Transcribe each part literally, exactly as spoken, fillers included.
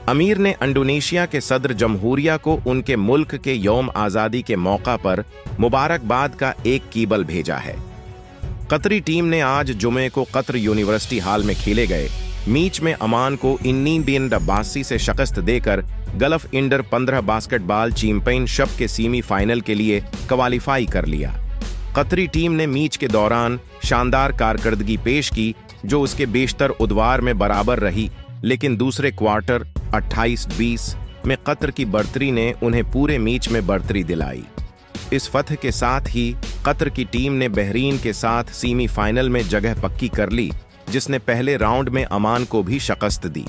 अमीर ने इंडोनेशिया के सदर जमहूरिया को उनके मुल्क के यौम आज़ादी के मौका पर मुबारकबाद का एक कीबल भेजा है। कतरी टीम ने आज जुमे को कतर यूनिवर्सिटी हाल में खेले गए मैच में ओमान को इन्नीस से शिकस्त देकर गल्फ इंडर पंद्रह बास्केटबॉल चैंपियनशिप के सेमीफाइनल के लिए क्वालिफाई कर लिया। कतरी टीम ने मैच के दौरान शानदार कारकर्दगी पेश की जो उसके बेशतर उद्वार में बराबर रही, लेकिन दूसरे क्वार्टर अट्ठाईस बीस में कतर की बढ़तरी ने उन्हें पूरे मैच में बढ़तरी दिलाई। इस फतह के साथ ही कतर की टीम ने बहरीन के साथ सेमीफाइनल में जगह पक्की कर ली, जिसने पहले राउंड में ओमान को भी शिकस्त दी।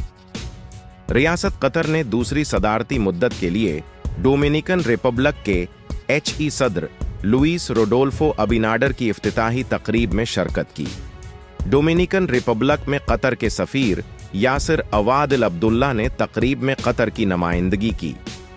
रियासत कतर ने दूसरी सदारती मुद्दत के लिए डोमिनिकन रिपब्लिक के एच ई सदर लुइस रोडोल्फो अबिनाडर की इफ्तिताही तकरीब में शिरकत की। डोमिनिकन रिपब्लिक में कतर के सफीर यासिर अवाद अब्दुल्ला ने तकरीब में कतर की नुमाइंदगी की।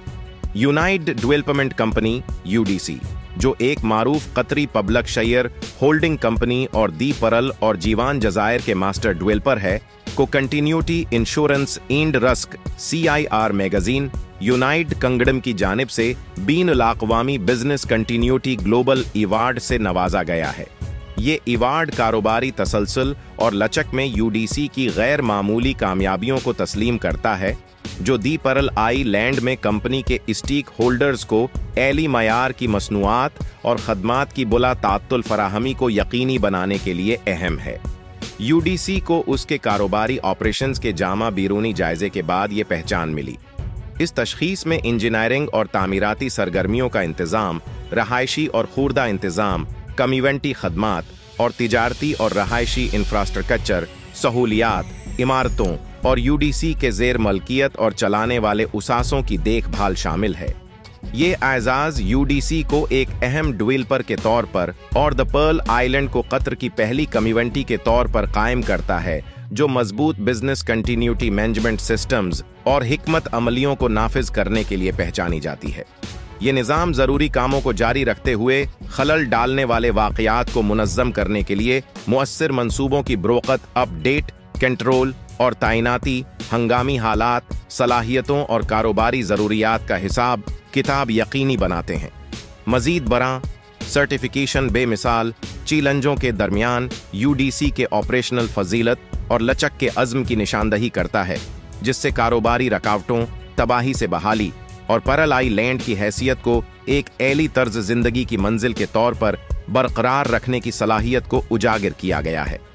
United Development Company U D C, जो एक मारूफ कतरी पब्लिक शेयर होल्डिंग कंपनी और दी परल और जीवान जजायर के मास्टर डेवलपर है, को continuity insurance and risk C I R magazine United Kingdom की जानिब से बीन अल-अक़वामी बिजनेस कंटिन्यूटी ग्लोबल अवार्ड से नवाजा गया है। ये अवार्ड कारोबारी तसलसल और लचक में यू डी सी की गैर मामूली कामयाबियों को तस्लीम करता है, जो दी परल आई लैंड में कंपनी के स्टेक होल्डर्स को एली मयार की मसनूआत और खदमात की बुला तात्तुल फराहमी को यकीनी बनाने के लिए अहम है। यू डी सी को उसके कारोबारी ऑपरेशंस के जामा बैरूनी जायजे के बाद ये पहचान मिली। इस तशखीस में इंजीनियरिंग और तामीराती सरगर्मियों का इंतज़ाम, रहायशी और खुर्दा इंतज़ाम, कम्युनिटी खदमात और तिजारती और रहायशी इंफ्रास्ट्रक्चर सहूलियात, इमारतों और यू डी सी के ज़ेर मलकियत और चलाने वाले उसासों की देखभाल शामिल है। ये एजाज़ यू डी सी को एक अहम डेवलपर के तौर पर और द पर्ल आइलैंड को कतर की पहली कम्युनिटी के तौर पर कायम करता है, जो मजबूत बिजनेस कंटिन्यूटी मैनेजमेंट सिस्टम्स और हिकमत अमलियों को नाफिज करने के लिए पहचानी जाती है। ये निज़ाम ज़रूरी कामों को जारी रखते हुए खलल डालने वाले वाक़यात को मुनज़्ज़म करने के लिए मुअस्सिर मंसूबों की ब्रोकत, अपडेट, कंट्रोल और तैनाती, हंगामी हालात, सलाहियतों और कारोबारी ज़रूरियात का हिसाब किताब यकीनी बनाते हैं। मज़ीद बरां सर्टिफिकेशन बेमिसाल चैलेंजों के दरमियान यू डी सी के ऑपरेशनल फजीलत और लचक के अज़्म की निशानदही करता है, जिससे कारोबारी रकावटों, तबाही से बहाली और परल आई लैंड की हैसियत को एक एली तर्ज जिंदगी की मंजिल के तौर पर बरकरार रखने की सलाहियत को उजागर किया गया है।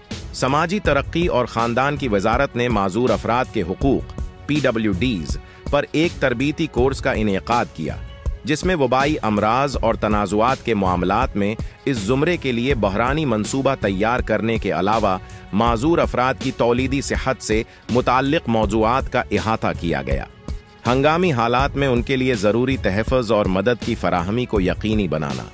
समाजी तरक्की और ख़ानदान की वजारत ने माजूर अफराद के हुकूक पी डब्ल्यू डीज़ पर एक तरबीती कोर्स का इनेकाद किया, जिसमें वबाई अमराज और तनाज़ुआत के मामलात में इस ज़ुमरे के लिए बहरानी मंसूबा तैयार करने के अलावा माजूर अफराद की तौलीदी सेहत से मुताल्लिक़ मौज़ूआत का इहाता किया गया। हंगामी हालात में उनके लिए ज़रूरी तहफ़्फ़ुज़ और मदद की फराहमी को यकीनी बनाना।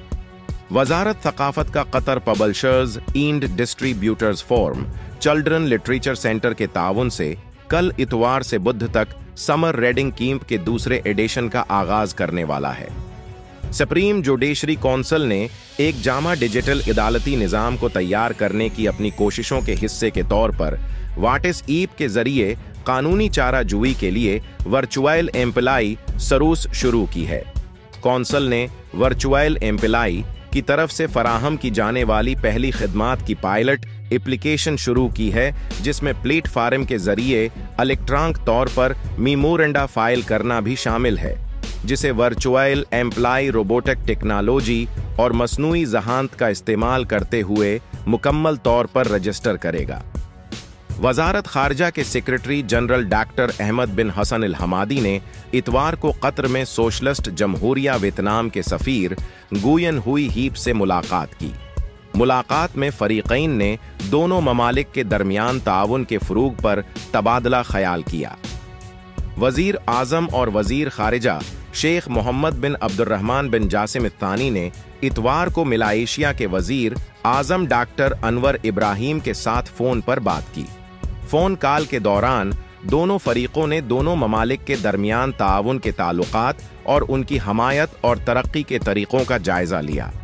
वज़ारत सक़ाफ़त का Qatar publishers and distributors forum children literature centre के ताउन से कल इतवार से बुध तक समर रीडिंग कैंप के दूसरे एडिशन का आगाज करने वाला है। सुप्रीम जुडिशरी कौंसिल ने एक जामा डिजिटल अदालती निज़ाम को तैयार करने की अपनी कोशिशों के हिस्से के तौर पर वाटिस ईप के जरिए कानूनी चारा जुई के लिए वर्चुअल एम्प्लाई सरूस शुरू की है। कौंसिल ने वर्चुअल एम्प्लाई की तरफ से फराहम की जाने वाली पहली खिदमात की पायलट एप्लीकेशन शुरू की है, जिसमें प्लेटफार्म के जरिए इलेक्ट्रॉनिक तौर पर मेमोरेंडा फाइल करना भी शामिल है, जिसे वर्चुअल एम्प्लाई रोबोटिक टेक्नोलॉजी और मसनूई ज़हानत का इस्तेमाल करते हुए मुकम्मल तौर पर रजिस्टर करेगा। वजारत खारजा के secretary general doctor Ahmed bin Hassan Al Hammadi ने इतवार को कतर में सोशलिस्ट जमहूरिया वियतनाम के सफ़ीर गुयन हुई हीप से मुलाकात की। मुलाकात में फ़रीक़ैन ने दोनों ममालिक के दरमियान ताउन के फ़रूग़ पर तबादला ख्याल किया। वज़ीर आज़म और वज़ीर खारिजा Sheikh Mohammed bin Abdulrahman bin Jassim Al Thani ने इतवार को मलेशिया के वज़ीर आज़म डॉक्टर अनवर इब्राहिम के साथ फ़ोन पर बात की। फ़ोन कॉल के दौरान दोनों फरीकों ने दोनों ममालिक के दरमियान ताउन के ताल्लुकात और उनकी हमायत और तरक्की के तरीक़ों का जायज़ा लिया।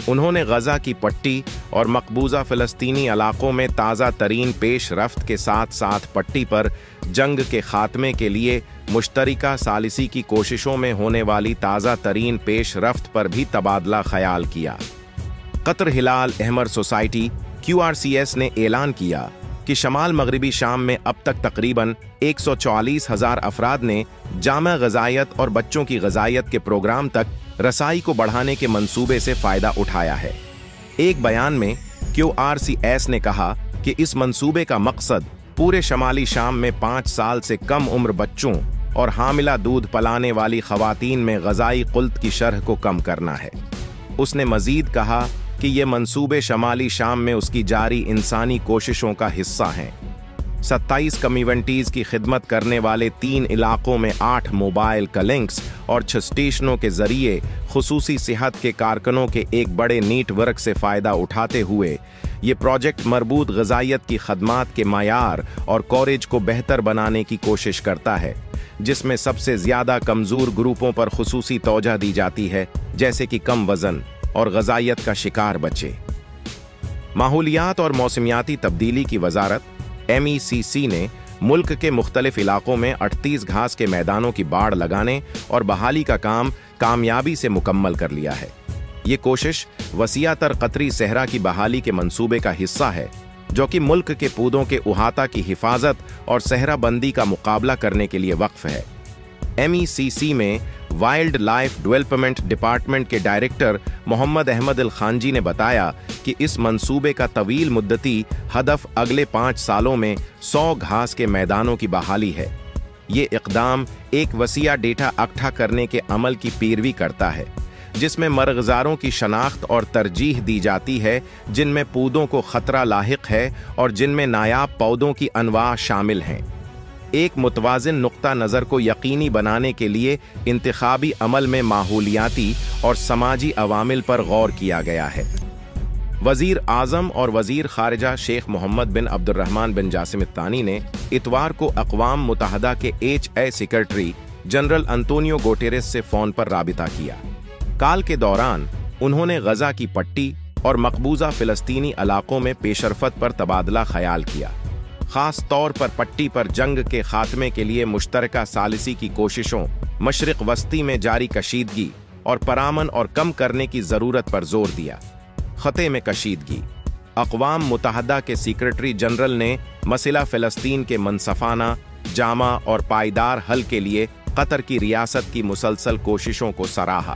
انہوں نے غزہ کی پٹی اور مقبوضہ فلسطینی علاقوں میں تازہ ترین پیش رفت کے ساتھ ساتھ پٹی پر جنگ کے خاتمے کے لیے مشترکہ ثالثی کی کوششوں میں ہونے والی تازہ ترین پیش رفت پر بھی تبادلہ خیال کیا۔ قطر ہلال احمر society Q R C S نے اعلان کیا کہ شمال مغربی شام میں اب تک تقریباً ایک سو چوالیس ہزار افراد نے جامع غذائیت اور بچوں کی غذائیت کے پروگرام تک رسائی کو بڑھانے کے منصوبے سے فائدہ اٹھایا ہے۔ ایک بیان میں کیو آر سی ایس نے کہا کہ اس منصوبے کا مقصد پورے شمالی شام میں پانچ سال سے کم عمر بچوں اور حاملہ دودھ پلانے والی خواتین میں غذائی قلت کی شرح کو کم کرنا ہے۔ اس نے مزید کہا کہ یہ منصوبے شمالی شام میں اس کی جاری انسانی کوششوں کا حصہ ہیں۔ ستائیس کمیونٹیز کی خدمت کرنے والے تین علاقوں میں آٹھ موبائل کلنکس اور چھ اسٹیشنوں کے ذریعے خصوصی صحت کے کارکنوں کے ایک بڑے نیٹ ورک سے فائدہ اٹھاتے ہوئے یہ پروجیکٹ مربوط غذائیت کی خدمات کے معیار اور کوریج کو بہتر بنانے کی کوشش کرتا ہے، جس میں سب سے زیادہ کمزور گروپوں پر خصوصی توجہ دی جاتی ہے، جیسے کہ کم وزن اور غذائیت کا شکار بچے۔ ماحولیات اور موسمیاتی تبدیلی کی وزارت ایم ای سی سی نے ملک کے مختلف علاقوں میں اڑتیس گھاس کے میدانوں کی باڑ لگانے اور بحالی کا کام کامیابی سے مکمل کر لیا ہے۔ یہ کوشش وسیع تر قطری صحرا کی بحالی کے منصوبے کا حصہ ہے، جو کہ ملک کے پودوں کے احاطہ کی حفاظت اور صحرا بندی کا مقابلہ کرنے کے لیے وقف ہے۔ ایم ای سی سی میں وائلڈ لائف ڈیولپمنٹ ڈپارٹمنٹ کے ڈائریکٹر محمد احمد الخانجی نے بتایا کہ اس منصوبے کا طویل مدتی ہدف اگلے پانچ سالوں میں سو گھاس کے میدانوں کی بحالی ہے۔ یہ اقدام ایک وسیع ڈیٹا اکٹھا کرنے کے عمل کی پیروی کرتا ہے، جس میں مرغزاروں کی شناخت اور ترجیح دی جاتی ہے جن میں پودوں کو خطرہ لاحق ہے اور جن میں نایاب پودوں کی انواع شامل ہیں۔ ایک متوازن نقطہ نظر کو یقینی بنانے کے لیے انتخابی عمل میں ماحولیاتی اور سماجی عوامل پر غور کیا گیا ہے۔ وزیر اعظم اور وزیر خارجہ شیخ محمد بن عبد الرحمن بن جاسم الثانی نے اتوار کو اقوام متحدہ کے H E secretary general Antonio Guterres سے فون پر رابطہ کیا۔ کال کے دوران انہوں نے غزہ کی پٹی اور مقبوضہ فلسطینی علاقوں میں پیشرفت پر تبادلہ خیال کیا، خاص طور پر پٹی پر جنگ کے خاتمے کے لیے مشترکہ ثالثی کی کوششوں، مشرق وسطی میں جاری کشیدگی اور پرامن اور کم کرنے کی ضرورت پر زور دیا۔ خطے میں کشیدگی۔ اقوام متحدہ کے سیکرٹری جنرل نے مسئلہ فلسطین کے منصفانہ، جامع اور پائیدار حل کے لیے قطر کی ریاست کی مسلسل کوششوں کو سراہا۔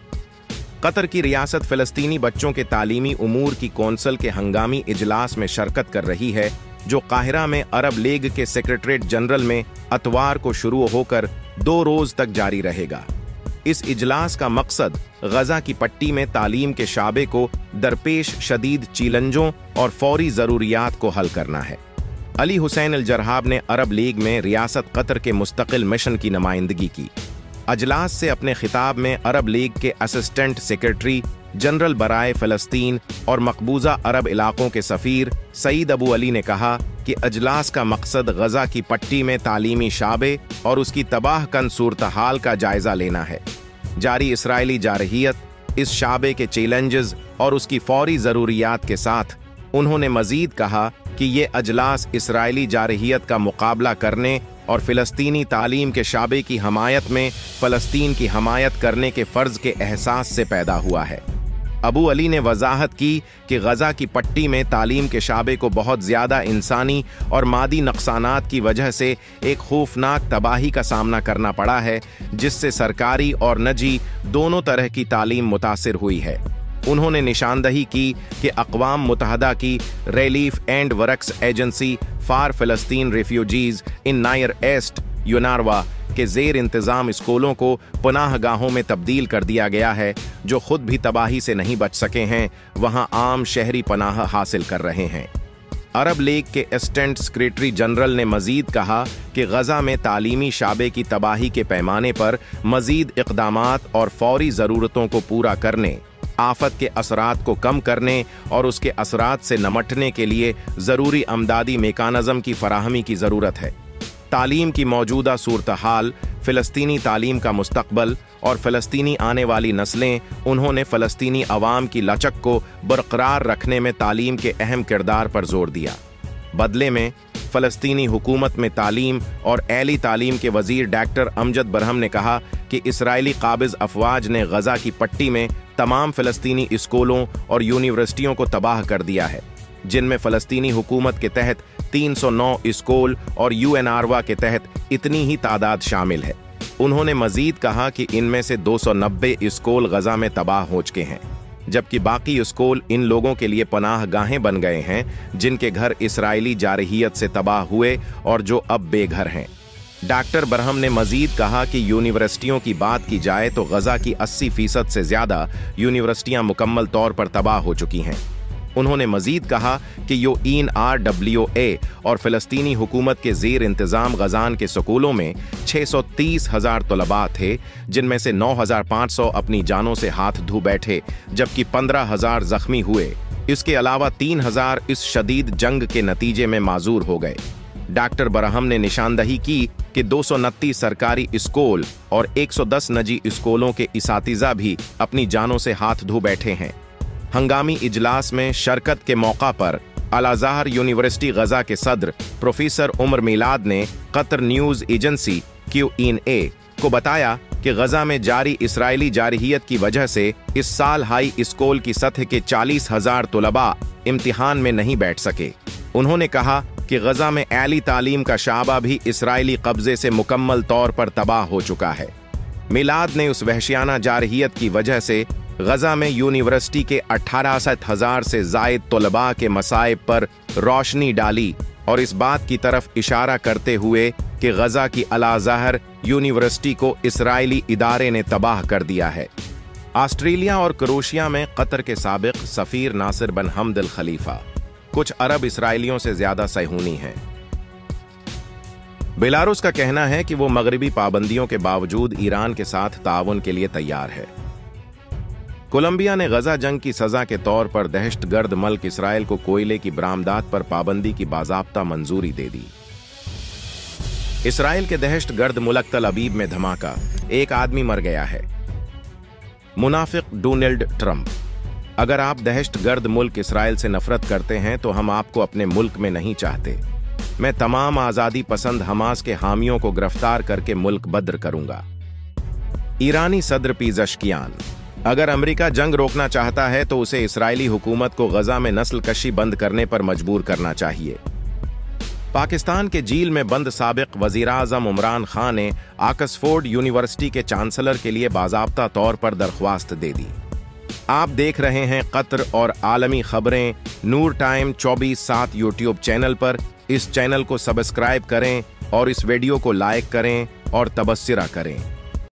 قطر کی ریاست فلسطینی بچوں کے تعلیمی امور کی کونسل کے ہنگامی اجلاس میں شرکت کر رہی ہے، جو قاہرہ میں عرب لیگ کے سیکریٹریٹ جنرل میں اتوار کو شروع ہو کر دو روز تک جاری رہے گا۔ اس اجلاس کا مقصد غزہ کی پٹی میں تعلیم کے شعبے کو درپیش شدید چیلنجوں اور فوری ضروریات کو حل کرنا ہے۔ علی حسین الجرحاب نے عرب لیگ میں ریاست قطر کے مستقل مشن کی نمائندگی کی۔ اجلاس سے اپنے خطاب میں عرب لیگ کے اسسٹنٹ سیکرٹری جنرل برائے فلسطین اور مقبوضہ عرب علاقوں کے سفیر سعید ابو علی نے کہا کہ اجلاس کا مقصد غزہ کی پٹی میں تعلیمی شعبے اور اس کی تباہ کن صورتحال کا جائزہ لینا ہے۔ جاری اسرائیلی جارحیت، اس شعبے کے چیلنجز اور اس کی فوری ضروریات کے ساتھ انہوں نے مزید کہا کہ یہ اجلاس اسرائیلی جارحیت کا مقابلہ کرنے اور فلسطینی تعلیم کے شعبے کی حمایت میں فلسطین کی حمایت کرنے کے فرض کے احساس سے پیدا ہوا ہے۔ ابو علی نے وضاحت کی کہ غزہ کی پٹی میں تعلیم کے شعبے کو بہت زیادہ انسانی اور مادی نقصانات کی وجہ سے ایک خوفناک تباہی کا سامنا کرنا پڑا ہے، جس سے سرکاری اور نجی دونوں طرح کی تعلیم متاثر ہوئی ہے۔ انہوں نے نشاندہی کی کہ اقوام متحدہ کی relief and works agency for فلسطین ریفیوجیز ان نائر ایسٹ یوناروا کے زیر انتظام اسکولوں کو پناہ گاہوں میں تبدیل کر دیا گیا ہے، جو خود بھی تباہی سے نہیں بچ سکے ہیں، وہاں عام شہری پناہ حاصل کر رہے ہیں۔ عرب لیگ کے اسسٹنٹ سیکرٹری جنرل نے مزید کہا کہ غزہ میں تعلیمی شعبے کی تباہی کے پیمانے پر مزید اقدامات اور فوری ضرورتوں کو پورا کرنے، آفت کے اثرات کو کم کرنے اور اس کے اثرات سے نمٹنے کے لیے ضروری امدادی میکانزم کی فراہمی کی ضرورت ہے۔ تعلیم کی موجودہ صورتحال फ़लस्तीनी तालीम का मुस्तकबल और फ़लस्तीनी आने वाली नस्लें, उन्होंने फ़लस्तीनी अवाम की लचक को बरकरार रखने में तालीम के अहम किरदार पर जोर दिया। बदले में फ़लस्तीनी हुकूमत में तालीम और एली तालीम के वज़ीर डॉक्टर अमजद बरहम ने कहा कि इसराइली काबिज़ अफवाज ने गज़ा की पट्टी में तमाम फ़लस्तीनी स्कूलों और यूनिवर्सिटियों को तबाह कर दिया है, जिनमें फ़लस्तीनी हुकूमत के तहत तीन सौ नौ स्कूल और यूएनआरवा के तहत इतनी ही तादाद शामिल है। उन्होंने मजीद कहा कि इनमें से दो सौ नब्बे स्कूल गज़ा में तबाह हो चुके हैं, जबकि बाकी स्कूल इन लोगों के लिए पनाह गाहें बन गए हैं जिनके घर इसराइली जारहियत से तबाह हुए और जो अब बेघर हैं। डॉक्टर बरहम ने मजीद कहा कि यूनिवर्सिटियों की बात की जाए तो गज़ा की अस्सी फीसद से ज़्यादा यूनिवर्सिटियां मुकम्मल तौर पर तबाह हो चुकी हैं। उन्होंने मजीद कहा कि यो इन आर डब्ल्यू ए और फ़लस्तीनी हुकूमत के ज़ेर इंतज़ाम गज़ान के स्कूलों में छः सौ तीस हज़ार तलबा थे, जिनमें से नौ हज़ार पाँच सौ अपनी जानों से हाथ धो बैठे, जबकि पंद्रह हज़ार ज़ख्मी हुए। इसके अलावा तीन हज़ार इस शदीद जंग के नतीजे में माजूर हो गए। डॉक्टर बरहम ने निशानदही की कि दो सौ उनतीस सरकारी स्कूल और एक सौ दस निजी स्कूलों के इसातिज़ा भी अपनी जानों से हाथ धो बैठे हैं। हंगामी इजलास में शिरकत के मौका पर अल-अज़हर यूनिवर्सिटी गज़ा के सदर प्रोफेसर उमर मिलाद ने Qatar news agency Q N A को बताया कि गज़ा में जारी इसराइली जारहियत की वजह से इस साल हाई स्कूल की सतह के चालीस हज़ार तलबा इम्तिहान में नहीं बैठ सके। उन्होंने कहा कि गज़ा में एली तालीम का शाबा भी इसराइली कब्जे से मुकम्मल तौर पर तबाह हो चुका है। मिलाद ने उस वहशियाना जारहियत की वजह से गज़ा में यूनिवर्सिटी के अठारह हज़ार से ज़ायद तलबा के मसाइब पर रोशनी डाली और इस बात की तरफ इशारा करते हुए कि गज़ा की अल-अज़हर यूनिवर्सिटी को इसराइली इदारे ने तबाह कर दिया है। ऑस्ट्रेलिया और क्रोएशिया में कतर के साबिक सफ़ीर नासिर बिन हमद अल खलीफा कुछ अरब इसराइलियों से ज्यादा सहूनी हैं। बेलारूस का कहना है कि वो मगरबी पाबंदियों के बावजूद ईरान के साथ ताउन के लिए तैयार है। कोलंबिया ने गजा जंग की सजा के तौर पर दहशतगर्द मुल्क इसराइल को कोयले की बरामदात पर पाबंदी की बाज़ाब्ता मंजूरी दे दी। इसराइल के दहशतगर्द मुल्क तल अबीब में धमाका, एक आदमी मर गया है। मुनाफिक डोनाल्ड ट्रंप, अगर आप दहशतगर्द मुल्क इसराइल से नफरत करते हैं तो हम आपको अपने मुल्क में नहीं चाहते। मैं तमाम आज़ादी पसंद हमास के हामियों को गिरफ्तार करके मुल्क बद्र करूंगा। ईरानी सदर पेज़ेशकियान, अगर अमेरिका जंग रोकना चाहता है तो उसे इसराइली हुकूमत को गजा में नस्ल कशी बंद करने पर मजबूर करना चाहिए। पाकिस्तान के जेल में बंद साबिक वज़ीर-ए-आज़म इमरान खान ने ऑक्सफोर्ड यूनिवर्सिटी के चांसलर के लिए बाज़ाब्ता तौर पर दरख्वास्त दे दी। आप देख रहे हैं कतर और आलमी खबरें नूर टाइम चौबीस सात यूट्यूब चैनल पर। इस चैनल को सब्सक्राइब करें और इस वीडियो को लाइक करें और तबसरा करें।